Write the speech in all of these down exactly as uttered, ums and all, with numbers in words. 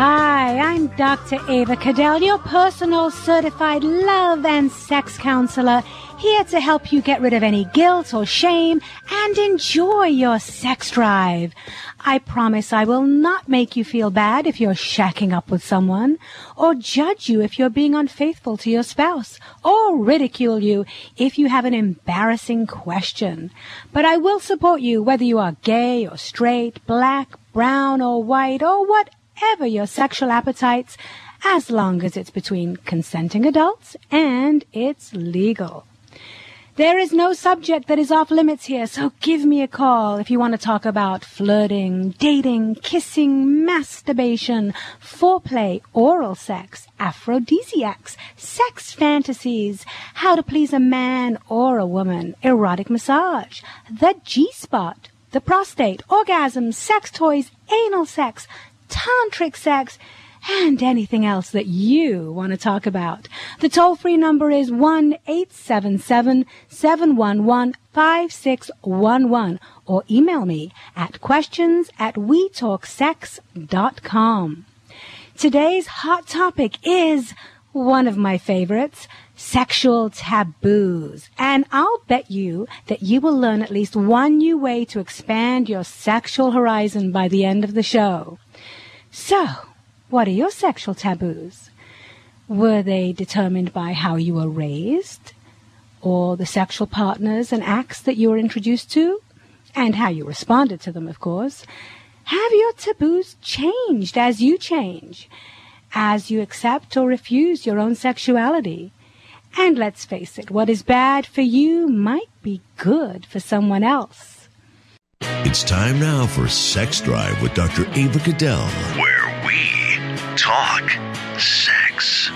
Hi, I'm Doctor Ava Cadell, your personal certified love and sex counselor, here to help you get rid of any guilt or shame and enjoy your sex drive. I promise I will not make you feel bad if you're shacking up with someone, or judge you if you're being unfaithful to your spouse, or ridicule you if you have an embarrassing question. But I will support you whether you are gay or straight, black, brown or white, or whatever Ever your sexual appetites, as long as it's between consenting adults and it's legal. There is no subject that is off limits here, so give me a call if you want to talk about flirting, dating, kissing, masturbation, foreplay, oral sex, aphrodisiacs, sex fantasies, how to please a man or a woman, erotic massage, the G-spot, the prostate, orgasms, sex toys, anal sex, tantric sex, and anything else that you want to talk about. The toll-free number is one eight seven seven, seven one one, five six one one, or email me at questions at we talk sex dot com. Today's hot topic is one of my favorites, sexual taboos. And I'll bet you that you will learn at least one new way to expand your sexual horizon by the end of the show. So, what are your sexual taboos? Were they determined by how you were raised, or the sexual partners and acts that you were introduced to, and how you responded to them, of course? Have your taboos changed as you change, as you accept or refuse your own sexuality? And let's face it, what is bad for you might be good for someone else. It's time now for Sex Drive with Doctor Ava Cadell, where we talk sex.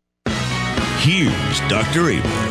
Here's Doctor Ava.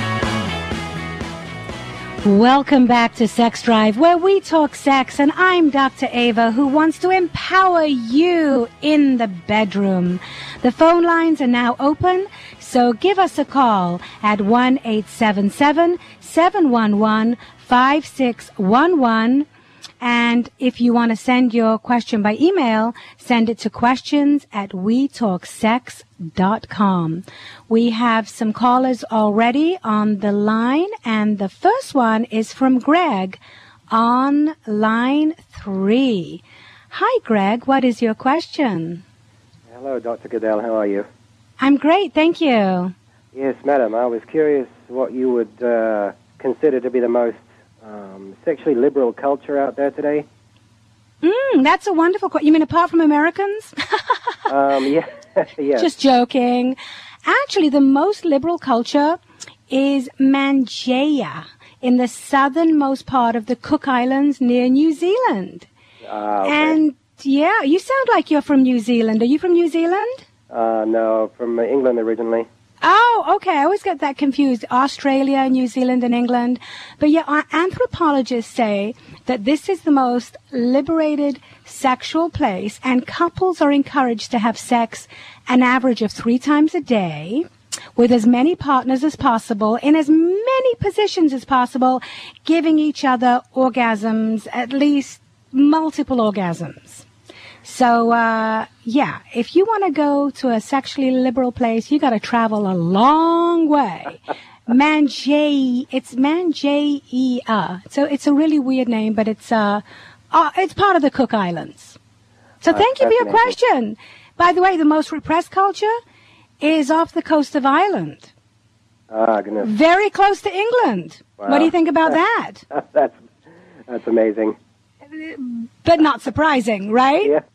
Welcome back to Sex Drive, where we talk sex, and I'm Doctor Ava, who wants to empower you in the bedroom. The phone lines are now open, so give us a call at one eight seven seven, seven one one, five six one one. And if you want to send your question by email, send it to questions at we talk sex dot com. We have some callers already on the line, and the first one is from Greg on line three. Hi, Greg. What is your question? Hello, Doctor Cadell. How are you? I'm great, thank you. Yes, madam. I was curious what you would uh, consider to be the most Um, sexually liberal culture out there today? Mm, that's a wonderful question. You mean apart from Americans? um, yeah, yeah. Just joking. Actually, the most liberal culture is Mangaia in the southernmost part of the Cook Islands near New Zealand. Uh, okay. And, yeah, you sound like you're from New Zealand. Are you from New Zealand? Uh, no, from England originally. Oh, okay. I always get that confused. Australia, New Zealand, and England. But yeah, our anthropologists say that this is the most liberated sexual place, and couples are encouraged to have sex an average of three times a day with as many partners as possible in as many positions as possible, giving each other orgasms, at least multiple orgasms. So, uh, yeah, if you want to go to a sexually liberal place, you got to travel a long way. Mangaia, it's Mangaia. So it's a really weird name, but it's, uh, uh it's part of the Cook Islands. So uh, thank you for your question. By the way, the most repressed culture is off the coast of Ireland. Ah, goodness. Very close to England. Wow. What do you think about that? that's, that's amazing. But not surprising, right? Yeah.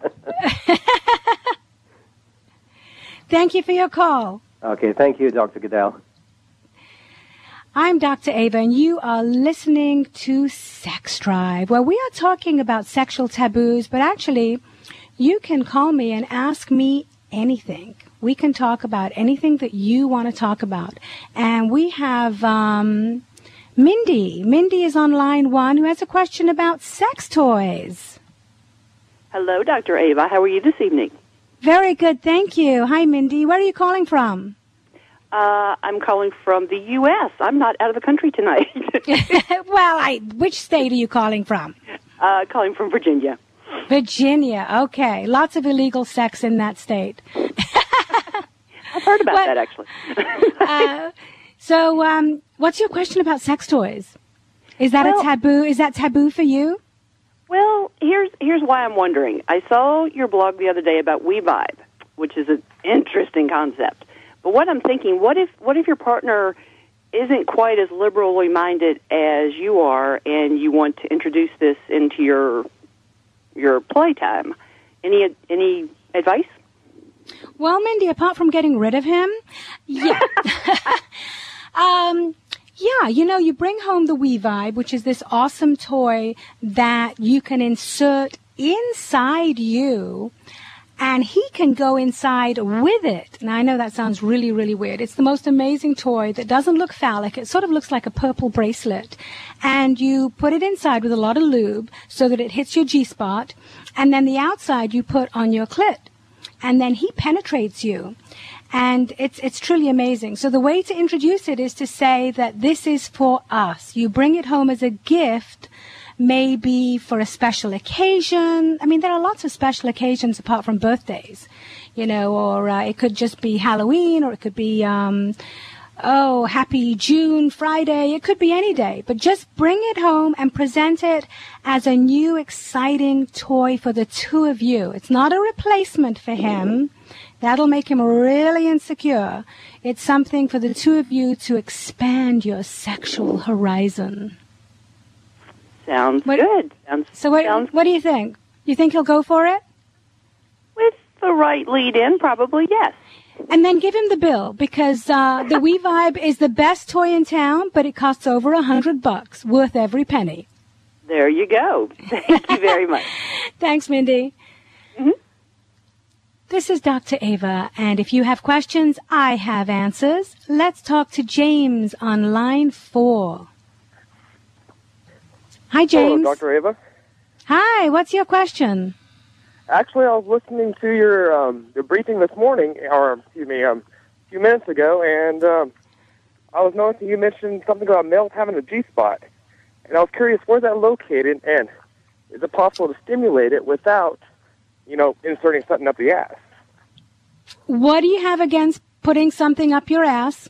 Thank you for your call. Okay, thank you, Doctor Cadell. I'm Doctor Ava, and you are listening to Sex Drive, where we are talking about sexual taboos, but actually, you can call me and ask me anything. We can talk about anything that you want to talk about. And we have um, Mindy. Mindy is on line one, who has a question about sex toys. Hello, Doctor Ava. How are you this evening? Very good, thank you. Hi, Mindy. Where are you calling from? Uh, I'm calling from the U S I'm not out of the country tonight. Well, I, which state are you calling from? Uh, calling from Virginia. Virginia. Okay. Lots of illegal sex in that state. I've heard about what, that, actually. uh, so, um, what's your question about sex toys? Is that well, a taboo? Is that taboo for you? Well, here's here's why I'm wondering. I saw your blog the other day about WeVibe, which is an interesting concept. But what I'm thinking, what if what if your partner isn't quite as liberally minded as you are, and you want to introduce this into your your playtime? Any any advice? Well, Mindy, apart from getting rid of him, yeah. um, yeah, you know, you bring home the WeVibe, which is this awesome toy that you can insert inside you, and he can go inside with it. Now, I know that sounds really, really weird. It's the most amazing toy that doesn't look phallic. It sort of looks like a purple bracelet. And you put it inside with a lot of lube so that it hits your G-spot, and then the outside you put on your clit. And then he penetrates you. And it's it's truly amazing. So the way to introduce it is to say that this is for us. You bring it home as a gift, maybe for a special occasion. I mean, there are lots of special occasions apart from birthdays, you know, or uh, it could just be Halloween, or it could be, um, oh, Happy June Friday. It could be any day. But just bring it home and present it as a new, exciting toy for the two of you. It's not a replacement for him. That'll make him really insecure. It's something for the two of you to expand your sexual horizon. Sounds what, good. Sounds, so what, sounds what do you think? You think he'll go for it? With the right lead-in, probably, yes. And then give him the bill, because uh, the WeVibe is the best toy in town, but it costs over a hundred bucks, worth every penny. There you go. Thank you very much. Thanks, Mindy. Mm-hmm. This is Doctor Ava, and if you have questions, I have answers. Let's talk to James on line four. Hi, James. Hello, Doctor Ava. Hi, what's your question? Actually, I was listening to your um, your briefing this morning, or excuse me, um, a few minutes ago, and um, I was noticing you mentioned something about males having a G-spot, and I was curious, where's that located, and is it possible to stimulate it without, you know, inserting something up the ass? What do you have against putting something up your ass?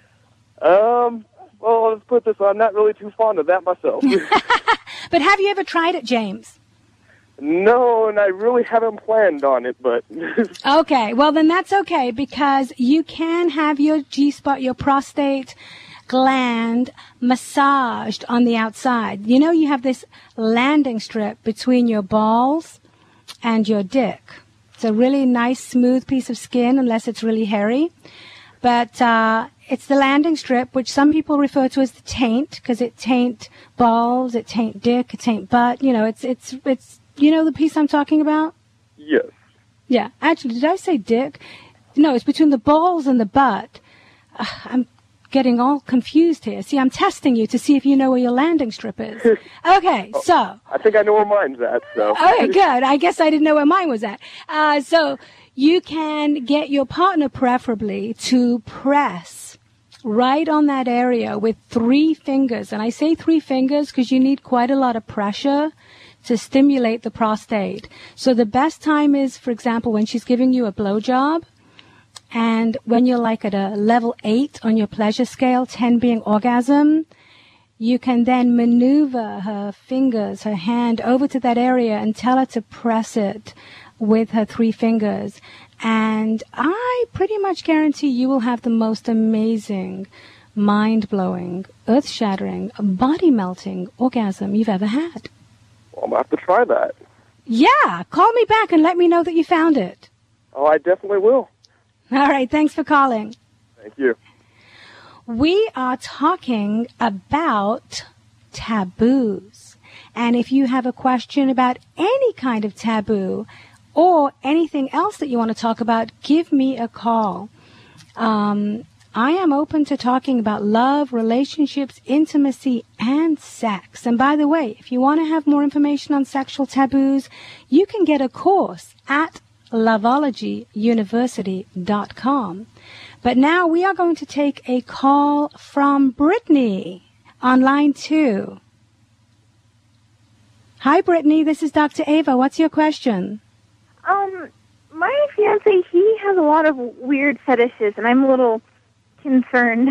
Um, well, let's put this, I'm not really too fond of that myself. But have you ever tried it, James? No, and I really haven't planned on it, but... Okay, well then that's okay, because you can have your G-spot, your prostate gland, massaged on the outside. You know, you have this landing strip between your balls and your dick. It's a really nice, smooth piece of skin, unless it's really hairy. But uh, it's the landing strip, which some people refer to as the taint, because it taint balls, it taint dick, it taint butt. You know, it's it's it's. You know the piece I'm talking about? Yes. Yeah. Actually, did I say dick? No, it's between the balls and the butt. Uh, I'm getting all confused here. See, I'm testing you to see if you know where your landing strip is. Okay, oh, so. I think I know where mine's at, so. Okay, good. I guess I didn't know where mine was at. Uh, so you can get your partner preferably to press right on that area with three fingers. And I say three fingers because you need quite a lot of pressure to stimulate the prostate. So the best time is, for example, when she's giving you a blowjob, and when you're like at a level eight on your pleasure scale, ten being orgasm, you can then maneuver her fingers, her hand over to that area and tell her to press it with her three fingers. And I pretty much guarantee you will have the most amazing, mind-blowing, earth-shattering, body-melting orgasm you've ever had. Well, I'm going to have to try that. Yeah, call me back and let me know that you found it. Oh, I definitely will. All right, thanks for calling. Thank you. We are talking about taboos. And if you have a question about any kind of taboo or anything else that you want to talk about, give me a call. Um, I am open to talking about love, relationships, intimacy, and sex. And by the way, if you want to have more information on sexual taboos, you can get a course at loveology university dot com. But now we are going to take a call from Brittany on line two. Hi, Brittany. This is Doctor Ava. What's your question? Um, my fiance, he has a lot of weird fetishes, and I'm a little concerned.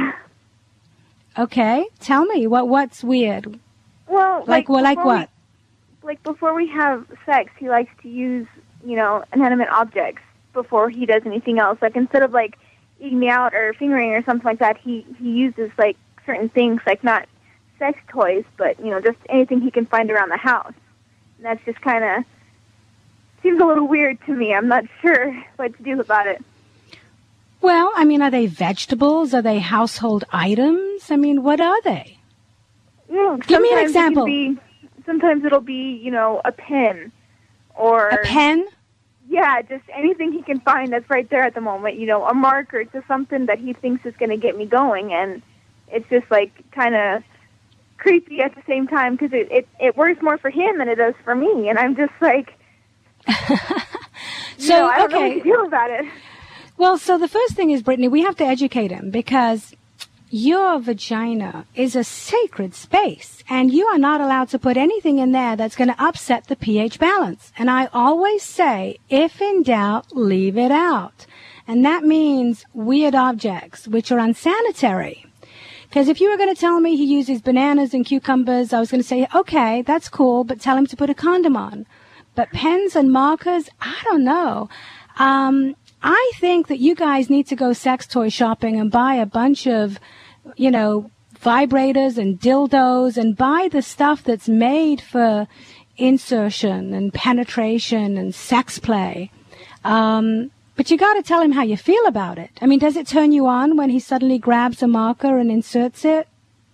Okay. Tell me, what what's weird? Well, like, like, well, like what? We, like, before we have sex, he likes to use, you know, inanimate objects before he does anything else. Like, instead of, like, eating me out or fingering or something like that, he, he uses, like, certain things, like not sex toys, but, you know, just anything he can find around the house. And that's just kind of seems a little weird to me. I'm not sure what to do about it. Well, I mean, are they vegetables? Are they household items? I mean, what are they? Yeah, Give me an example. It can be, sometimes it'll be, you know, a pen or... A pen? Yeah, just anything he can find that's right there at the moment. You know, a marker, just something that he thinks is going to get me going. And it's just, like, kind of creepy at the same time because it, it, it works more for him than it does for me. And I'm just like, so, you know, I don't okay. know what to do about it. Well, so the first thing is, Brittany, we have to educate him because your vagina is a sacred space and you are not allowed to put anything in there that's going to upset the pH balance. And I always say, if in doubt, leave it out. And that means weird objects, which are unsanitary. Because if you were going to tell me he uses bananas and cucumbers, I was going to say, okay, that's cool, but tell him to put a condom on. But pens and markers, I don't know. Um, I think that you guys need to go sex toy shopping and buy a bunch of, you know, vibrators and dildos and buy the stuff that's made for insertion and penetration and sex play. Um, but you got to tell him how you feel about it. I mean, does it turn you on when he suddenly grabs a marker and inserts it?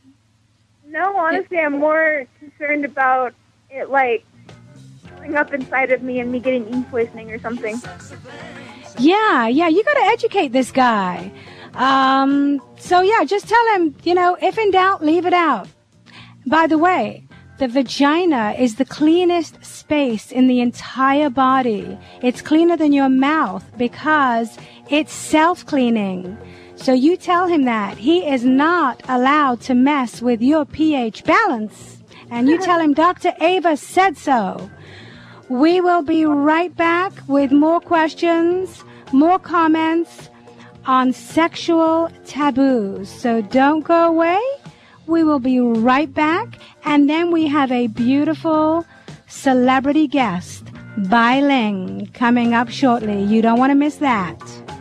No, honestly, I'm more concerned about it, like, going up inside of me and me getting ink poisoning or something. Yeah, yeah, you got to educate this guy. Um, so, yeah, just tell him, you know, if in doubt, leave it out. By the way, the vagina is the cleanest space in the entire body. It's cleaner than your mouth because it's self-cleaning. So you tell him that. He is not allowed to mess with your pH balance. And you tell him Doctor Ava said so. We will be right back with more questions, more comments on sexual taboos. So don't go away. We will be right back. And then we have a beautiful celebrity guest, Bai Ling, coming up shortly. You don't want to miss that.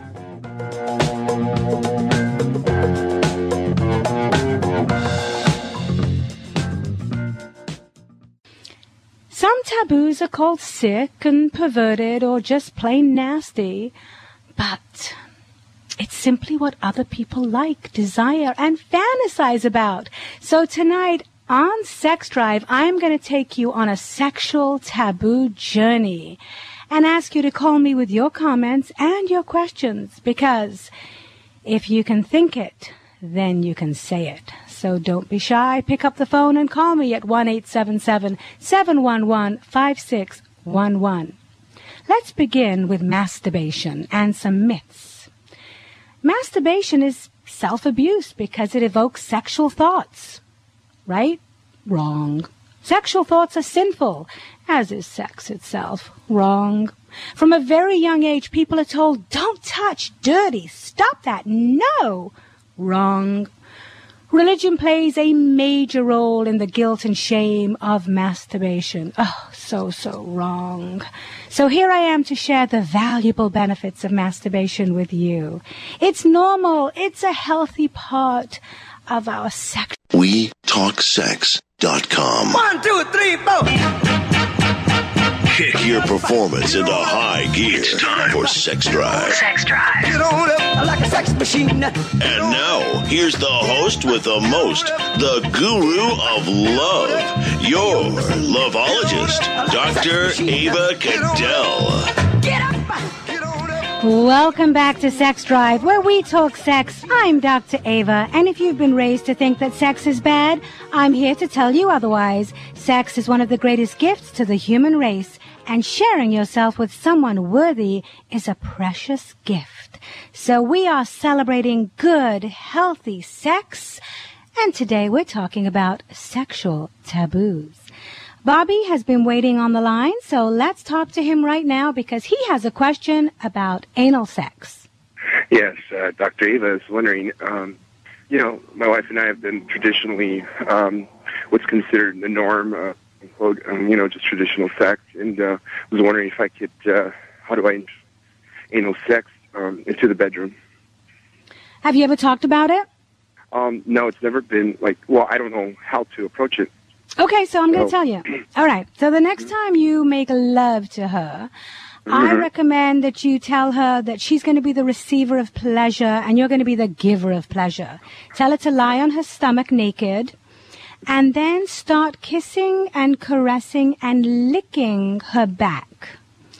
Some taboos are called sick and perverted or just plain nasty, but it's simply what other people like, desire, and fantasize about. So tonight on Sex Drive, I'm going to take you on a sexual taboo journey and ask you to call me with your comments and your questions, because if you can think it, then you can say it. So don't be shy. Pick up the phone and call me at one eight seven seven, seven one one, five six one one. Let's begin with masturbation and some myths. Masturbation is self-abuse because it evokes sexual thoughts. Right? Wrong. Sexual thoughts are sinful, as is sex itself. Wrong. From a very young age, people are told, don't touch, dirty, stop that, no. Wrong. Religion plays a major role in the guilt and shame of masturbation. Oh, so, so wrong. So here I am to share the valuable benefits of masturbation with you. It's normal. It's a healthy part of our sex. we talk sex dot com. One, two, three, four. Kick your performance into high gear. It's time for Sex Drive. Sex Drive. Get on up like a sex machine. And now, here's the host with the most, the guru of love, your loveologist, Doctor Ava Cadell. Get up. Welcome back to Sex Drive, where we talk sex. I'm Doctor Ava, and if you've been raised to think that sex is bad, I'm here to tell you otherwise. Sex is one of the greatest gifts to the human race, and sharing yourself with someone worthy is a precious gift. So we are celebrating good, healthy sex, and today we're talking about sexual taboos. Bobby has been waiting on the line, so let's talk to him right now because he has a question about anal sex. Yes, uh, Doctor Ava is wondering, um, you know, my wife and I have been traditionally um, what's considered the norm, uh, quote, um, you know, just traditional sex, and uh, was wondering if I could, uh, how do I int- anal sex um, into the bedroom? Have you ever talked about it? Um, no, it's never been like, well, I don't know how to approach it. Okay, so I'm going to So- tell you. All right, so the next time you make love to her, I Mhm. recommend that you tell her that she's going to be the receiver of pleasure and you're going to be the giver of pleasure. Tell her to lie on her stomach naked and then start kissing and caressing and licking her back.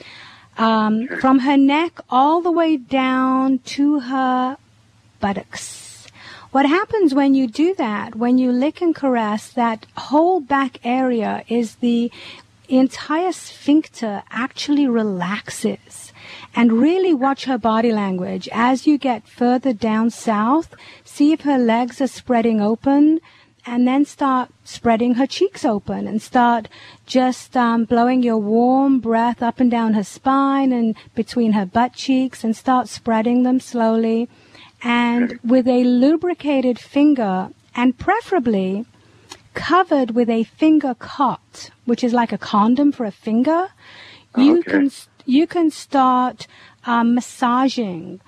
Um, from her neck all the way down to her buttocks. What happens when you do that, when you lick and caress, that whole back area is the entire sphincter actually relaxes. And really watch her body language. As you get further down south, see if her legs are spreading open, and then start spreading her cheeks open and start just um, blowing your warm breath up and down her spine and between her butt cheeks and start spreading them slowly. And with a lubricated finger, and preferably covered with a finger cot, which is like a condom for a finger, you Okay. can you can start um, massaging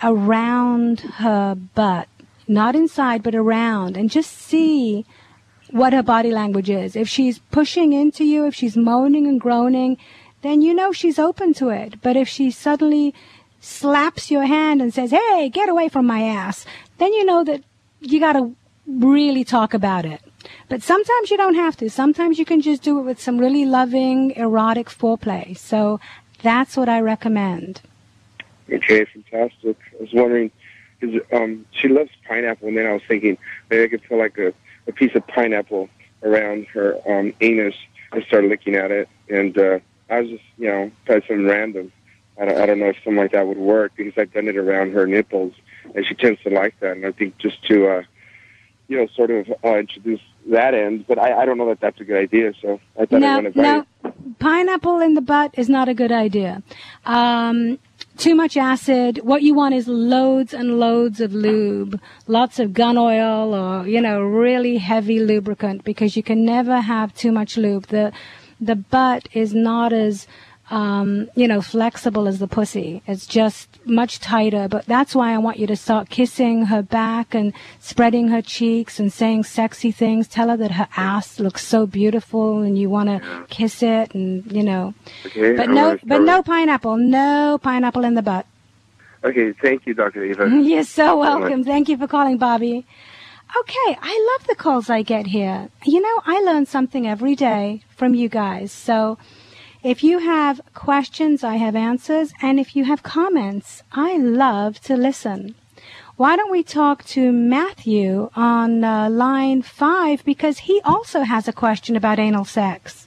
around her butt, not inside but around, and just see what her body language is. If she's pushing into you, if she's moaning and groaning, then you know she's open to it. But if she suddenly slaps your hand and says, "Hey, get away from my ass," then you know that you got to really talk about it. But sometimes you don't have to. Sometimes you can just do it with some really loving, erotic foreplay. So that's what I recommend. Okay, fantastic. I was wondering, because um, she loves pineapple, and then I was thinking maybe I could put like a, a piece of pineapple around her um, anus and start licking at it. And uh, I was just, you know, trying something random. I don't, I don't know if something like that would work because I've done it around her nipples, and she tends to like that. And I think just to, uh, you know, sort of uh, introduce that end, but I, I don't know that that's a good idea, so I thought I No, wanted to no, pineapple in the butt is not a good idea. Um, too much acid. What you want is loads and loads of lube, lots of gun oil or, you know, really heavy lubricant because you can never have too much lube. The, the butt is not as, um, you know, flexible as the pussy. It's just much tighter, but that's why I want you to start kissing her back and spreading her cheeks and saying sexy things. Tell her that her ass looks so beautiful and you want to kiss it and, you know. Okay, But I no, wanna but start no with- pineapple. No pineapple in the butt. Okay, thank you, Doctor Ava. You're so so much. welcome. Thank you for calling, Bobby. Okay, I love the calls I get here. You know, I learn something every day from you guys. So if you have questions, I have answers. And if you have comments, I love to listen. Why don't we talk to Matthew on uh, line five because he also has a question about anal sex.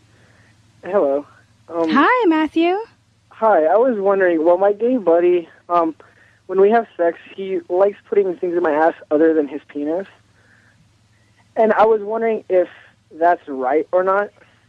Hello. Um, Hi, Matthew. Hi. I was wondering, well, my gay buddy, um, when we have sex, he likes putting things in my ass other than his penis. And I was wondering if that's right or not.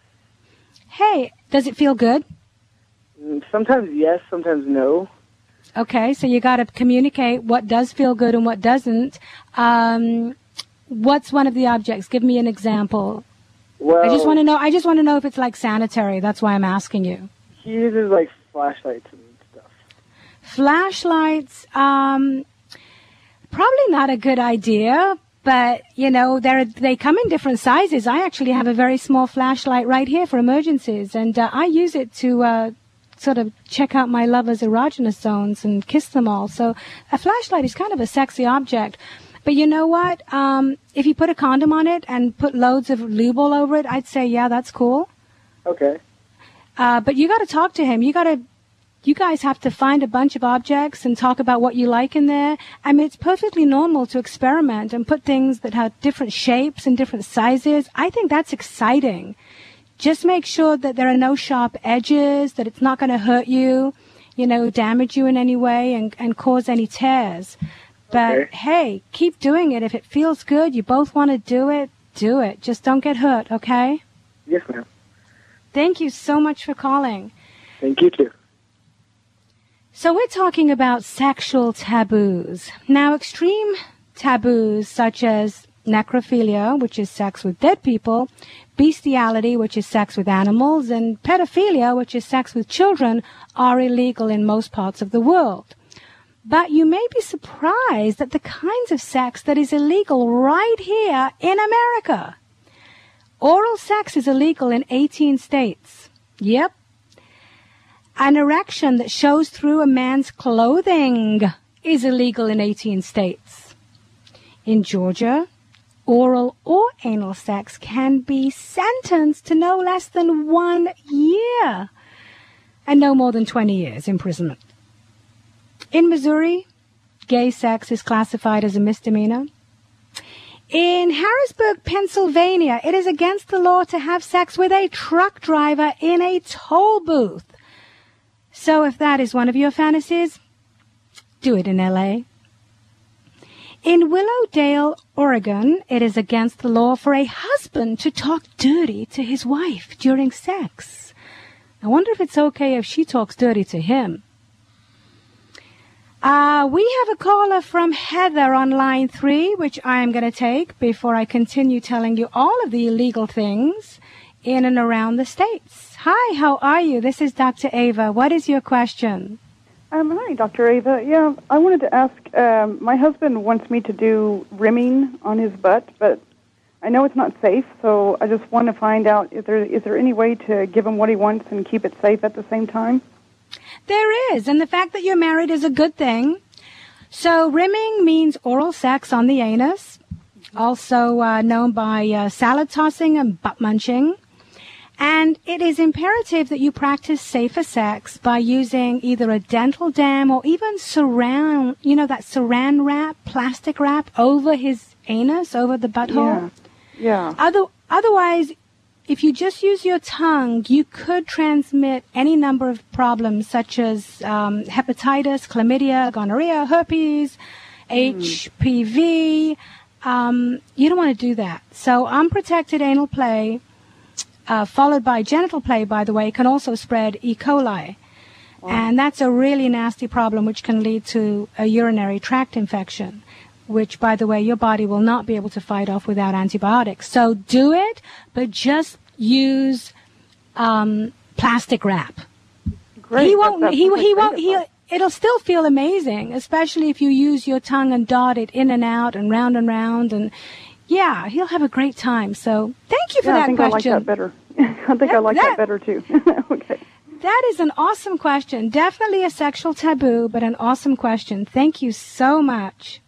Hey, does it feel good? Mm, Sometimes yes, sometimes no. Okay, so you got to communicate what does feel good and what doesn't. Um, what's one of the objects? Give me an example. Well, I just want to know. I just want to know if it's like sanitary. That's why I'm asking you. he uses, like, flashlights and stuff. Flashlights, um, probably not a good idea. But you know, they they come in different sizes. I actually have a very small flashlight right here for emergencies, and uh, I use it to uh, sort of check out my lover's erogenous zones and kiss them all. So a flashlight is kind of a sexy object. But you know what? Um, if you put a condom on it and put loads of lube all over it, I'd say, yeah, that's cool. Okay. Uh, but you got to talk to him. You got to, you guys have to find a bunch of objects and talk about what you like in there. I mean, it's perfectly normal to experiment and put things that have different shapes and different sizes. I think that's exciting. Just make sure that there are no sharp edges, that it's not going to hurt you, you know, damage you in any way and, and cause any tears. But Okay. hey, keep doing it. If it feels good, you both want to do it, do it. Just don't get hurt, okay? Yes, ma'am. Thank you so much for calling. Thank you, too. So we're talking about sexual taboos. Now, extreme taboos such as necrophilia, which is sex with dead people, bestiality, which is sex with animals, and pedophilia, which is sex with children, are illegal in most parts of the world. But you may be surprised at the kinds of sex that is illegal right here in America. Oral sex is illegal in eighteen states. Yep. An erection that shows through a man's clothing is illegal in eighteen states. In Georgia, oral or anal sex can be sentenced to no less than one year and no more than twenty years imprisonment. In Missouri, gay sex is classified as a misdemeanor. In Harrisburg, Pennsylvania, it is against the law to have sex with a truck driver in a toll booth. So if that is one of your fantasies, do it in L A. In Willowdale, Oregon, it is against the law for a husband to talk dirty to his wife during sex. I wonder if it's okay if she talks dirty to him. Uh, we have a caller from Heather on line three, which I am going to take before I continue telling you all of the illegal things in and around the states. Hi, how are you? This is Doctor Ava. What is your question? Um, hi, Doctor Ava. Yeah, I wanted to ask, um, my husband wants me to do rimming on his butt, but I know it's not safe, so I just want to find out, is there is there any way to give him what he wants and keep it safe at the same time? There is, and the fact that you're married is a good thing. So rimming means oral sex on the anus, also uh, known by uh, salad tossing and butt munching. And it is imperative that you practice safer sex by using either a dental dam or even saran, you know, that saran wrap, plastic wrap over his anus, over the butthole. Yeah. yeah. Other, otherwise, if you just use your tongue, you could transmit any number of problems such as um, hepatitis, chlamydia, gonorrhea, herpes, mm. H P V. Um, you don't want to do that. So unprotected anal play, uh, followed by genital play, by the way, can also spread E. coli. Wow. And that's a really nasty problem which can lead to a urinary tract infection, which, by the way, your body will not be able to fight off without antibiotics. So do it, but just use um, plastic wrap. Great. He won't. That's, that's he he won't. great He. It'll still feel amazing, especially if you use your tongue and dot it in and out and round and round. And yeah, he'll have a great time. So thank you for yeah, that I think question. I like that better. I think that, I like that, that better too. Okay. That is an awesome question. Definitely a sexual taboo, but an awesome question. Thank you so much.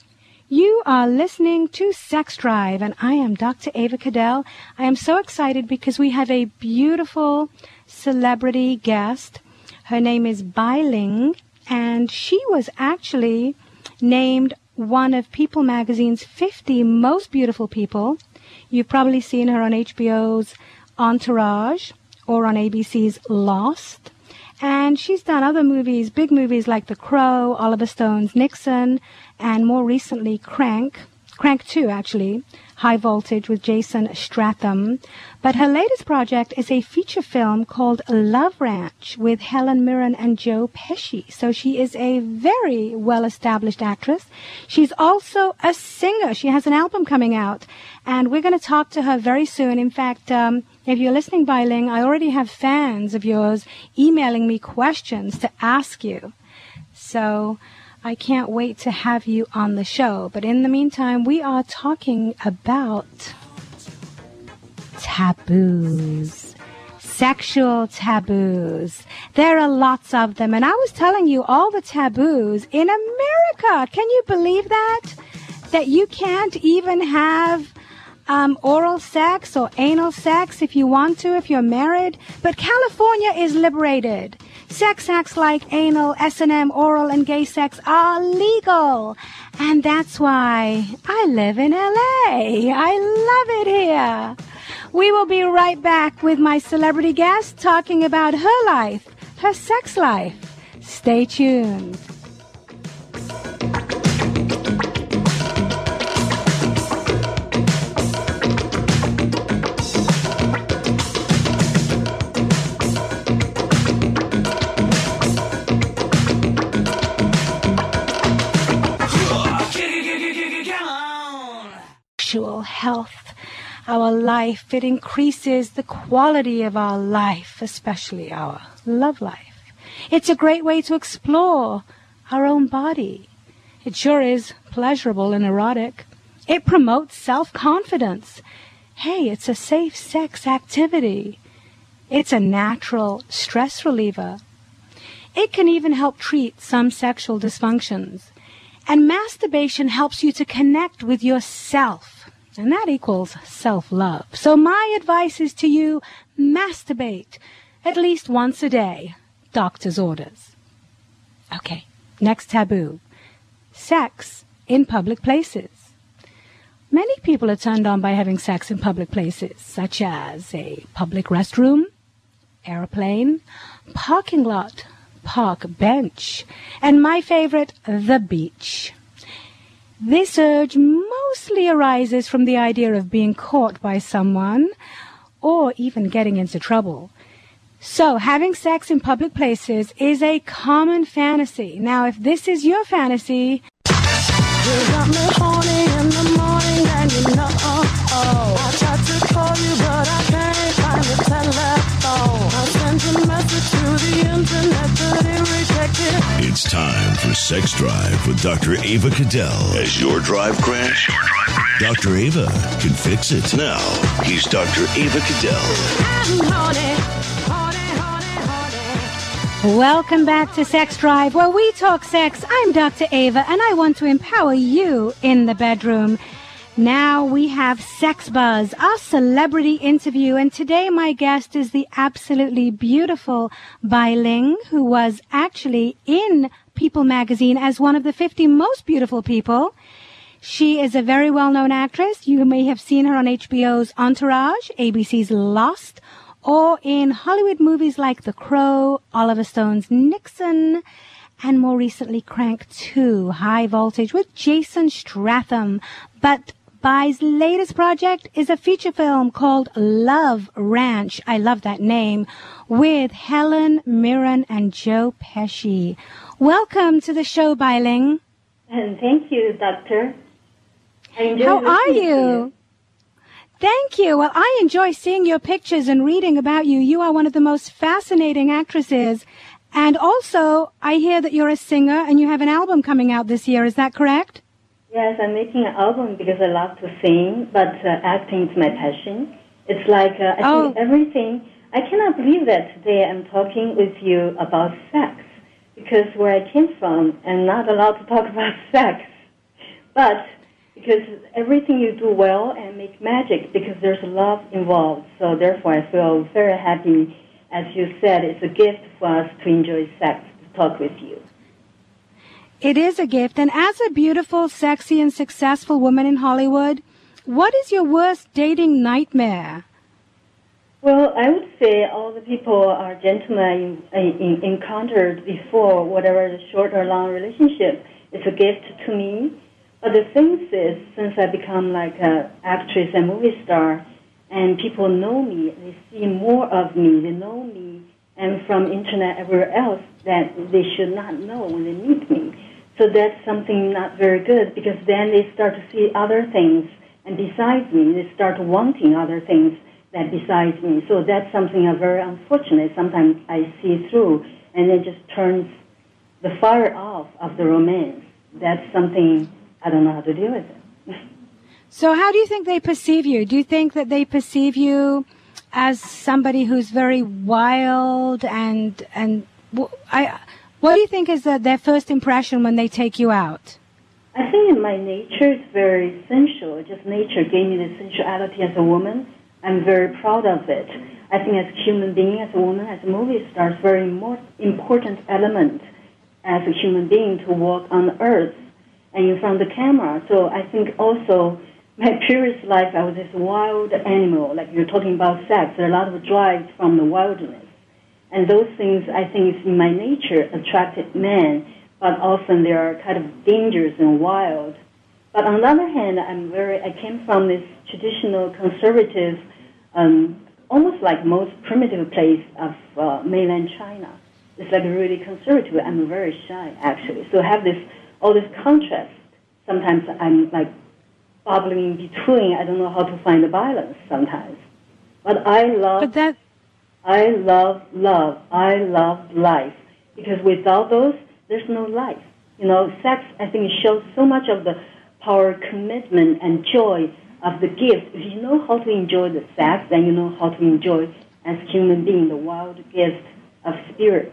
You are listening to Sex Drive, and I am Doctor Ava Cadell. I am so excited because we have a beautiful celebrity guest. Her name is Bai Ling, and she was actually named one of People Magazine's fifty most beautiful people. You've probably seen her on H B O's Entourage or on A B C's Lost. And she's done other movies, big movies like The Crow, Oliver Stone's Nixon, and more recently Crank. Crank two, actually. High Voltage with Jason Statham. But her latest project is a feature film called Love Ranch with Helen Mirren and Joe Pesci. So she is a very well-established actress. She's also a singer. She has an album coming out. And we're going to talk to her very soon. In fact, um, if you're listening, Bai Ling, I already have fans of yours emailing me questions to ask you. So I can't wait to have you on the show. But in the meantime, we are talking about taboos, sexual taboos. There are lots of them. And I was telling you all the taboos in America. Can you believe that? That you can't even have um, oral sex or anal sex if you want to, if you're married. But California is liberated. Sex acts like anal, S and M, oral, and gay sex are legal. And that's why I live in L A. I love it here. We will be right back with my celebrity guest talking about her life, her sex life. Stay tuned. health, our life. It increases the quality of our life, especially our love life. It's a great way to explore our own body. It sure is pleasurable and erotic. It promotes self-confidence. Hey, it's a safe sex activity. It's a natural stress reliever. It can even help treat some sexual dysfunctions. And masturbation helps you to connect with yourself. And that equals self-love. So my advice is to you, masturbate at least once a day. Doctor's orders. Okay, next taboo. Sex in public places. Many people are turned on by having sex in public places, such as a public restroom, airplane, parking lot, park bench, and my favorite, the beach. This urge mostly arises from the idea of being caught by someone or even getting into trouble. So having sex in public places is a common fantasy. Now, if this is your fantasy, you got me horny in the morning and you know, oh, oh. I tried to call you but I can't find the telephone. I sent a message to the internet but it rejected. It's time for Sex Drive with Doctor Ava Cadell. Has your drive crashed? Your drive crashed? Doctor Ava can fix it. Now, he's Doctor Ava Cadell. I'm horny. welcome back to Sex Drive, where we talk sex. I'm Doctor Ava, and I want to empower you in the bedroom. Now we have Sex Buzz, our celebrity interview, and today my guest is the absolutely beautiful Bai Ling, who was actually in People magazine as one of the fifty most beautiful people. She is a very well-known actress. You may have seen her on H B O's Entourage, A B C's Lost, or in Hollywood movies like The Crow, Oliver Stone's Nixon, and more recently Crank two, High Voltage with Jason Statham. But Bai's latest project is a feature film called Love Ranch. I love that name, with Helen Mirren and Joe Pesci. Welcome to the show, Bai Ling. And thank you, Doctor. I enjoy How are you? you? Thank you. Well, I enjoy seeing your pictures and reading about you. You are one of the most fascinating actresses. And also, I hear that you're a singer and you have an album coming out this year. Is that correct? Yes, I'm making an album because I love to sing, but uh, acting is my passion. It's like uh, I oh. think everything. I cannot believe that today I'm talking with you about sex, because where I came from, I'm not allowed to talk about sex. But because everything you do well and make magic, because there's love involved. So therefore, I feel very happy. As you said, it's a gift for us to enjoy sex, to talk with you. It is a gift. And as a beautiful, sexy, and successful woman in Hollywood, what is your worst dating nightmare? Well, I would say all the people are gentlemen I encountered before, whatever the short or long relationship, it's a gift to me. But the thing is, since I become like an actress and movie star, and people know me, they see more of me, they know me, and from internet everywhere else that they should not know when they meet me. So that's something not very good, because then they start to see other things, and besides me, they start wanting other things that besides me. So that's something uh, very unfortunate. Sometimes I see through, and it just turns the fire off of the romance. That's something I don't know how to deal with it. So how do you think they perceive you? Do you think that they perceive you as somebody who's very wild and, and I, what do you think is the, their first impression when they take you out? I think in my nature it's very sensual. Just nature gave me the sensuality as a woman. I'm very proud of it. I think as a human being, as a woman, as a movie star, it's a very more important element as a human being to walk on earth and in front of the camera. So I think also my previous life, I was this wild animal. Like you're talking about sex, there are a lot of drives from the wilderness. And those things, I think, is in my nature, attracted men, but often they are kind of dangerous and wild. But on the other hand, I'm very, I came from this traditional conservative, um, almost like most primitive place of uh, mainland China. It's like really conservative. I'm very shy, actually. So I have this all this contrast. Sometimes I'm like bubbling in between. I don't know how to find the balance sometimes. But I love, but that... I love love. I love life. Because without those, there's no life. You know, sex, I think, shows so much of the power, commitment, and joy of the gift. If you know how to enjoy the sex, then you know how to enjoy, as human being, the wild gift of spirit.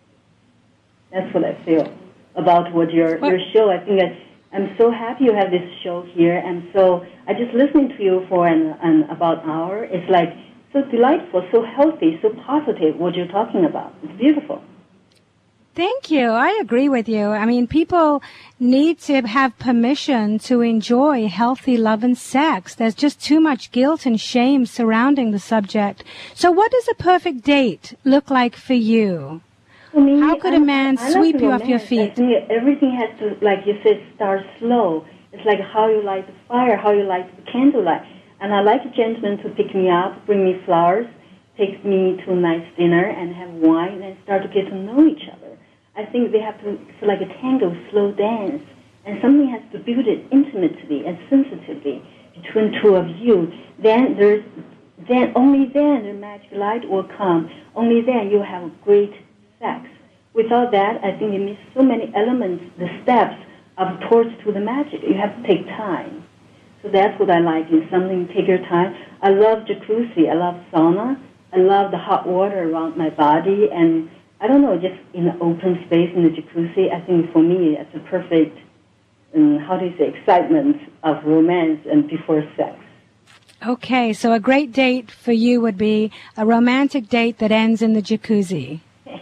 That's what I feel about what your your show. I think that I'm so happy you have this show here, and so I just listening to you for an, an about an hour. It's like so delightful, so healthy, so positive. What you're talking about, it's beautiful. Thank you. I agree with you. I mean, people need to have permission to enjoy healthy love and sex. There's just too much guilt and shame surrounding the subject. So what does a perfect date look like for you? I mean, How could I, a man I sweep like you off your romance. feet? I think everything has to, like you said, start slow. It's like how you light the fire, how you light the candlelight. And I like a gentleman to pick me up, bring me flowers, take me to a nice dinner, and have wine, and start to get to know each other. I think they have to, it's like a tango, slow dance, and something has to build it intimately and sensitively between two of you. Then there's, then only then the magic light will come. Only then you have great sex. Without that, I think you miss so many elements, the steps of towards to the magic. You have to take time. So that's what I like, is something, take your time. I love jacuzzi. I love sauna. I love the hot water around my body, and I don't know, just in the open space in the jacuzzi, I think for me it's a perfect, um, how do you say, excitement of romance and before sex. Okay, so a great date for you would be a romantic date that ends in the jacuzzi.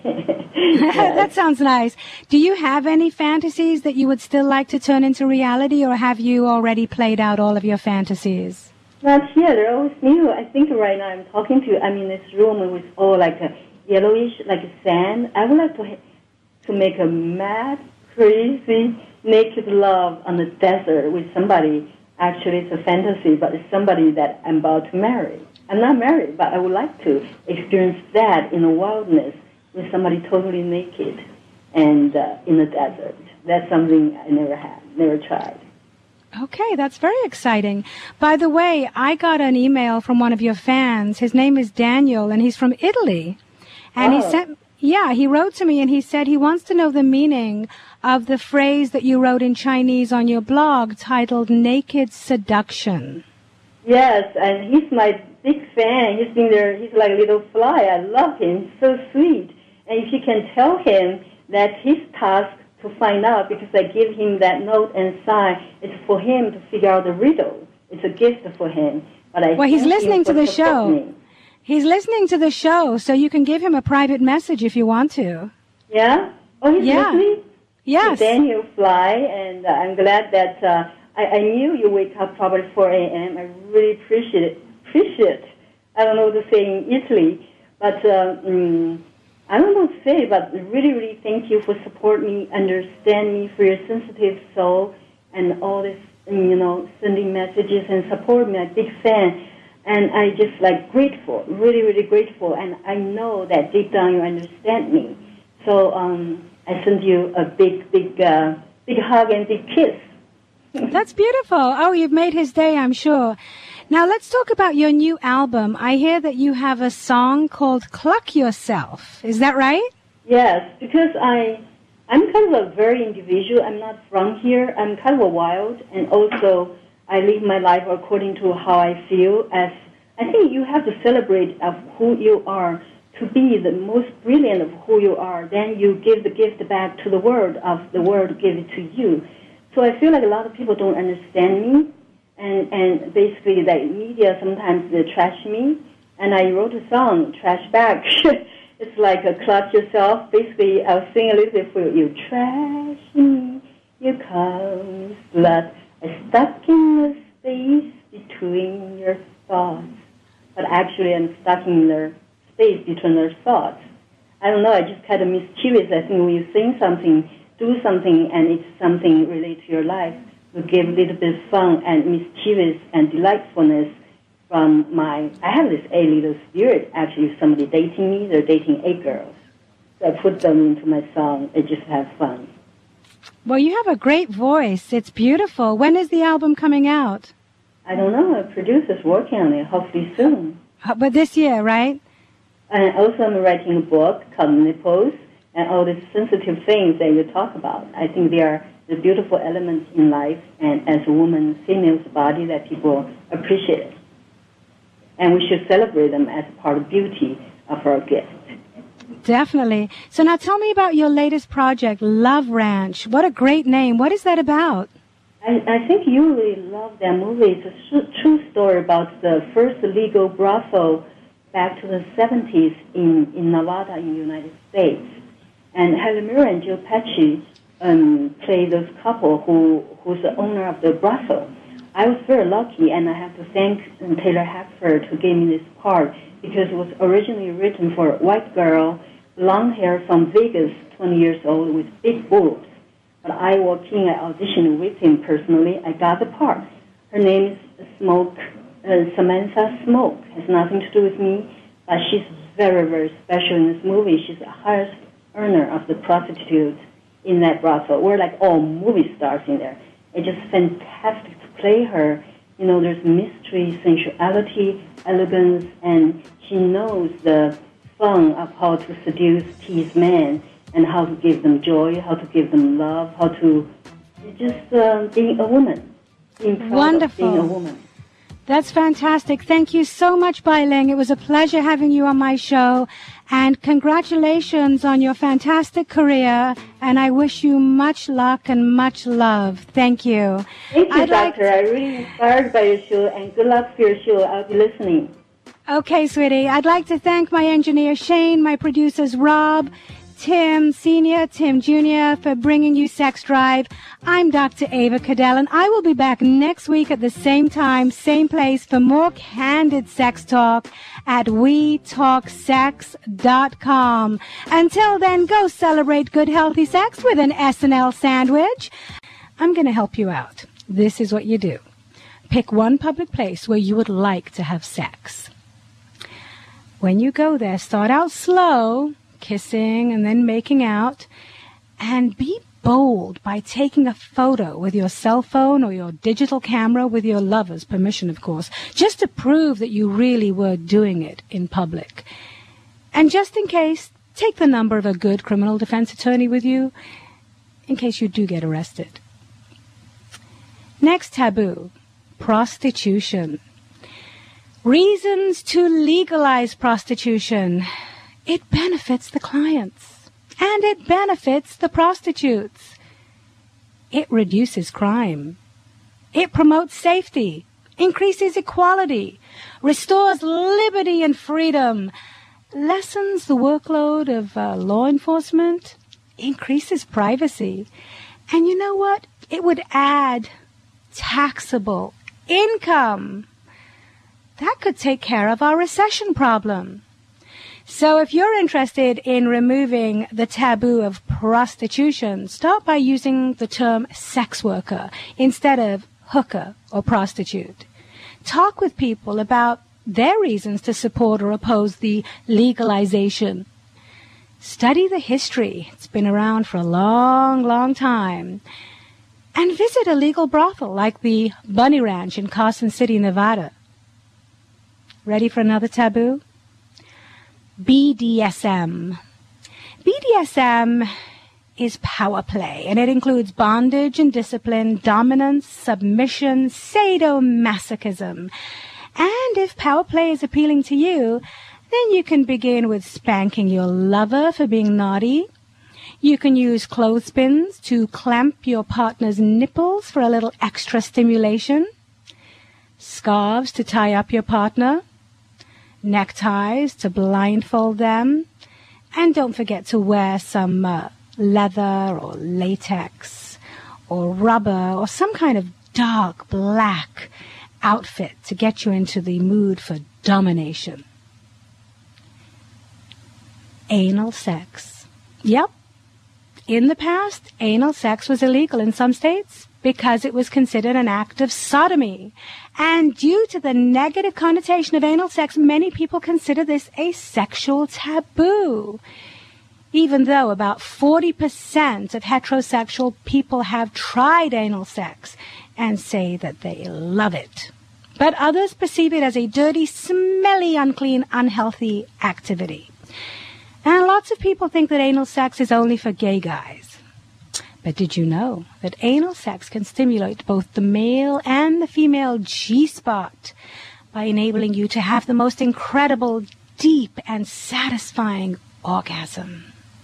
That sounds nice. Do you have any fantasies that you would still like to turn into reality, or have you already played out all of your fantasies? Not yet. They're always new. I think right now I'm talking to you, I'm in this room with all like a yellowish, like sand. I would like to to make a mad, crazy, naked love on the desert with somebody. Actually, it's a fantasy, but it's somebody that I'm about to marry. I'm not married, but I would like to experience that in the wilderness with somebody totally naked and uh, in the desert. That's something I never had, never tried. Okay, that's very exciting. By the way, I got an email from one of your fans. His name is Daniel, and he's from Italy. And oh. he sent, yeah, he wrote to me, and he said he wants to know the meaning of the phrase that you wrote in Chinese on your blog titled Naked Seduction. Yes, and he's my big fan. He's been there. He's like a little fly. I love him. He's so sweet. And if you can tell him that his task to find out, because I give him that note and sign, it's for him to figure out the riddle. It's a gift for him. But I well, he's listening to the show. Me. He's listening to the show, so you can give him a private message if you want to. Yeah? Oh, he's yeah. listening? Yes. Daniel Fly, and uh, I'm glad that uh, I, I knew you wake up probably four a.m. I really appreciate it. Appreciate. I don't know what to say in Italy, but uh, um, I don't know what to say, but really, really thank you for supporting me, understand me, for your sensitive soul, and all this, you know, sending messages and support me. I'm a big fan. And I just like grateful, really, really grateful. And I know that deep down you understand me. So um, I send you a big, big, uh, big hug and big kiss. That's beautiful. Oh, you've made his day, I'm sure. Now let's talk about your new album. I hear that you have a song called Cluck Yourself. Is that right? Yes, because I, I'm kind of a very individual. I'm not from here. I'm kind of a wild, and also I live my life according to how I feel. As I think you have to celebrate of who you are, to be the most brilliant of who you are. Then you give the gift back to the world of the world give it to you. So I feel like a lot of people don't understand me, and and basically the media sometimes they trash me. And I wrote a song, Trash Back. It's like a clutch yourself. Basically, I'll sing a little bit for you. Trash me, you come slut. I stuck in the space between your thoughts. But actually, I'm stuck in the space between their thoughts. I don't know, I just kind of mischievous. I think when you sing something, do something, and it's something related to your life, you give a little bit of fun and mischievous and delightfulness from my, I have this A little spirit. Actually, if somebody dating me, they're dating eight girls. So I put them into my song. I just have fun. Well, you have a great voice. It's beautiful. When is the album coming out? I don't know. A producer's working on it, hopefully soon. Uh, But this year, right? And also I'm writing a book called Nipples and all these sensitive things that you talk about. I think they are the beautiful elements in life and as a woman, female's body that people appreciate. And we should celebrate them as part of beauty of our gift. Definitely. So now tell me about your latest project, Love Ranch. What a great name. What is that about? I, I think you really love that movie. It's a sh- true story about the first legal brothel back to the seventies in, in Nevada in the United States. And Helen Mirren and Joe Pesci um, play this couple who who's the owner of the brothel. I was very lucky, and I have to thank um, Taylor Hackford who gave me this part because it was originally written for a white girl, long hair from Vegas, twenty years old, with big boobs. But I walked in, I auditioned with him personally. I got the part. Her name is Smoke, uh, Samantha Smoke. Has nothing to do with me, but she's very, very special in this movie. She's the highest earner of the prostitutes in that brothel. We're like all movie stars in there. It's just fantastic to play her. You know, there's mystery, sensuality, elegance, and she knows the fun of how to seduce, tease men, and how to give them joy, how to give them love, how to just uh, being a woman, being proud Wonderful. of being a woman. That's fantastic. Thank you so much, Bai Ling. It was a pleasure having you on my show. And congratulations on your fantastic career. And I wish you much luck and much love. Thank you. Thank you, I'd Doctor. like- I'm really inspired by your show, and good luck for your show. I'll be listening. Okay, sweetie. I'd like to thank my engineer, Shane, my producers, Rob, Tim Senior, Tim Junior, for bringing you Sex Drive. I'm Doctor Ava Cadell, and I will be back next week at the same time, same place, for more candid sex talk at we talk sex dot com. Until then, go celebrate good, healthy sex with an S and L sandwich. I'm going to help you out. This is what you do. Pick one public place where you would like to have sex. When you go there, start out slow, kissing and then making out, and be bold by taking a photo with your cell phone or your digital camera with your lover's permission, of course, just to prove that you really were doing it in public. And just in case, take the number of a good criminal defense attorney with you in case you do get arrested. Next taboo, prostitution. Reasons to legalize prostitution. It benefits the clients, and it benefits the prostitutes. It reduces crime. It promotes safety, increases equality, restores liberty and freedom, lessens the workload of uh, law enforcement, increases privacy. And you know what? It would add taxable income. That could take care of our recession problem. So if you're interested in removing the taboo of prostitution, start by using the term sex worker instead of hooker or prostitute. Talk with people about their reasons to support or oppose the legalization. Study the history. It's been around for a long, long time. And visit a legal brothel like the Bunny Ranch in Carson City, Nevada. Ready for another taboo? B D S M. B D S M is power play, and it includes bondage and discipline, dominance, submission, sadomasochism. And if power play is appealing to you, then you can begin with spanking your lover for being naughty. You can use clothespins to clamp your partner's nipples for a little extra stimulation, scarves to tie up your partner, neckties to blindfold them, and don't forget to wear some uh, leather or latex or rubber or some kind of dark black outfit to get you into the mood for domination. Anal sex. Yep. In the past, anal sex was illegal in some states because it was considered an act of sodomy. And due to the negative connotation of anal sex, many people consider this a sexual taboo. Even though about forty percent of heterosexual people have tried anal sex and say that they love it. but others perceive it as a dirty, smelly, unclean, unhealthy activity. And lots of people think that anal sex is only for gay guys. But did you know that anal sex can stimulate both the male and the female G-spot by enabling you to have the most incredible, deep, and satisfying orgasm?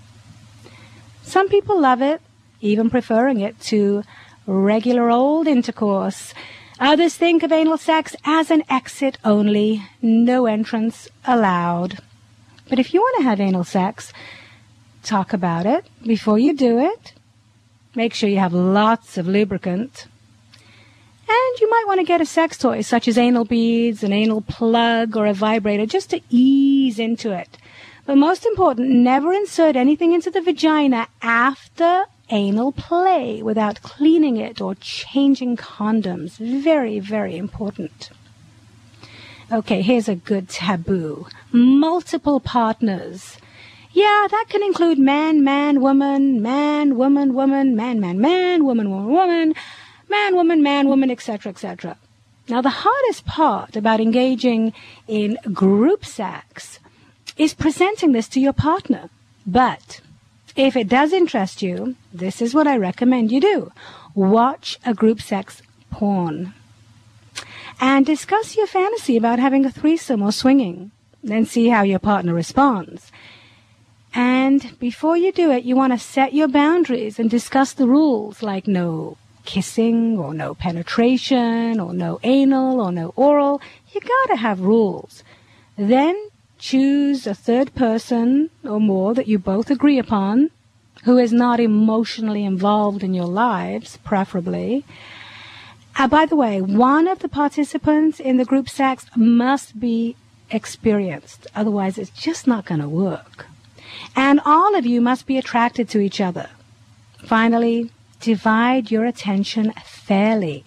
Some people love it, even preferring it to regular old intercourse. Others think of anal sex as an exit only, no entrance allowed. But if you want to have anal sex, talk about it before you do it. Make sure you have lots of lubricant. And you might want to get a sex toy, such as anal beads, an anal plug, or a vibrator, just to ease into it. But most important, never insert anything into the vagina after anal play without cleaning it or changing condoms. Very, very important. Okay, here's a good taboo. Multiple partners. Yeah, that can include man, man, woman, man, woman, woman, man, man, man, woman, woman, woman, man, woman, man, woman, et cetera, et cetera. Now, the hardest part about engaging in group sex is presenting this to your partner. But if it does interest you, this is what I recommend you do. Watch a group sex porn. And discuss your fantasy about having a threesome or swinging. Then see how your partner responds. And before you do it, you want to set your boundaries and discuss the rules, like no kissing or no penetration or no anal or no oral. You got to have rules. Then choose a third person or more that you both agree upon, who is not emotionally involved in your lives, preferably. Uh, by the way, one of the participants in the group sex must be experienced. Otherwise, it's just not going to work. And all of you must be attracted to each other. Finally, divide your attention fairly.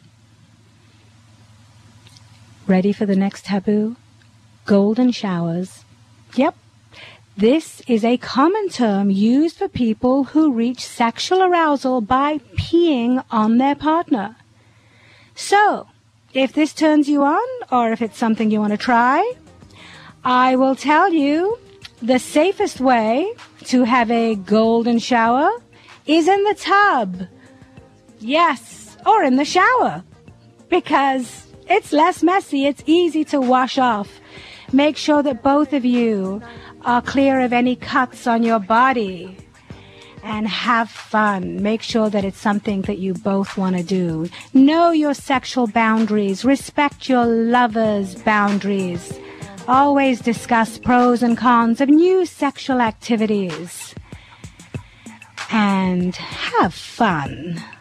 Ready for the next taboo? Golden showers. Yep. This is a common term used for people who reach sexual arousal by peeing on their partner. So, if this turns you on, or if it's something you want to try, I will tell you the safest way to have a golden shower is in the tub. Yes, or in the shower. Because it's less messy, it's easy to wash off. Make sure that both of you are clear of any cuts on your body. And have fun. Make sure that it's something that you both want to do. Know your sexual boundaries. Respect your lover's boundaries. Always discuss pros and cons of new sexual activities. And have fun.